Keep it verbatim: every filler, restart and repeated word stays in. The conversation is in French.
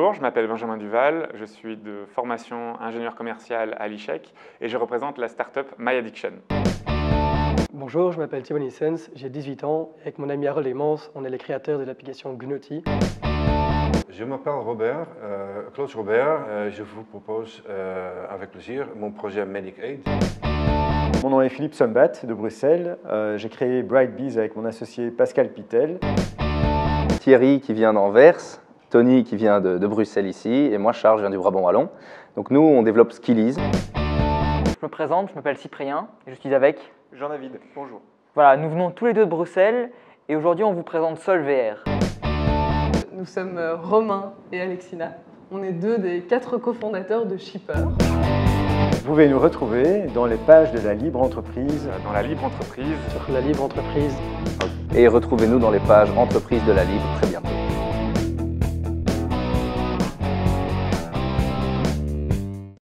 Bonjour, je m'appelle Benjamin Duval, je suis de formation ingénieur commercial à l'I C H E C et je représente la start-up MyAddiction. Bonjour, je m'appelle Thibaut Nissens, j'ai dix-huit ans et avec mon ami Harold Lemans, on est les créateurs de l'application Gnoti. Je m'appelle Robert, euh, Claude Robert, euh, je vous propose euh, avec plaisir mon projet MedicAid. Mon nom est Philippe Sombat de Bruxelles, euh, j'ai créé Brightbees avec mon associé Pascal Pitel. Thierry qui vient d'Anvers, Tony qui vient de, de Bruxelles ici et moi Charles, je viens du Brabant Wallon. Donc nous on développe Skillies. Je me présente, je m'appelle Cyprien et je suis avec Jean-David, bonjour. Voilà, nous venons tous les deux de Bruxelles et aujourd'hui on vous présente SolVR. Nous sommes Romain et Alexina. On est deux des quatre cofondateurs de Shipper. Vous pouvez nous retrouver dans les pages de la Libre Entreprise. Dans la Libre Entreprise. Sur la Libre Entreprise. Et retrouvez-nous dans les pages entreprises de la Libre très bientôt.